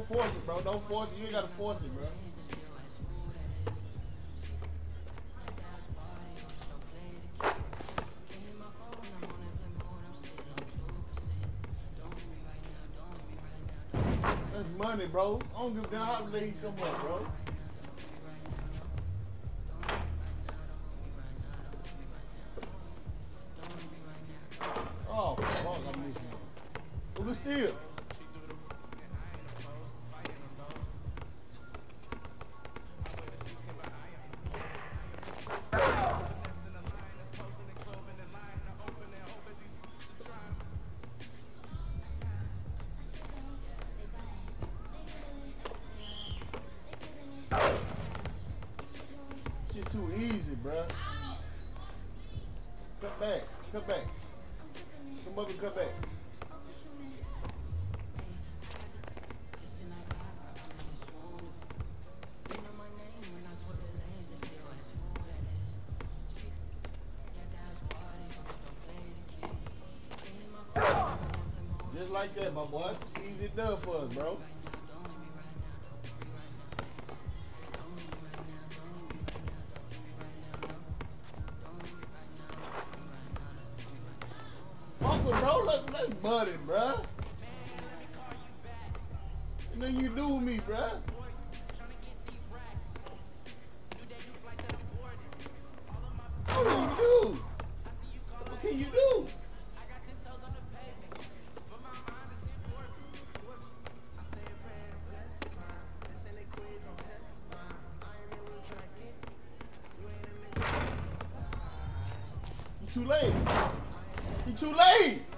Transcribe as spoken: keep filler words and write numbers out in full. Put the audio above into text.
force it, bro. Don't force it. You ain't gotta force it, bro. That's money, bro. I don't give a damn how late he come up, bro. Oh, fuck, I'm missing him. But we still. Shit too easy, bruh. Cut back, cut back. Come up and cut back. Just like that, my boy. Easy done for us, bro. Uncle, bro, let's, let's buddy, bro. And then you do with me, bro. What can you do? What can you do? You too late. You too late.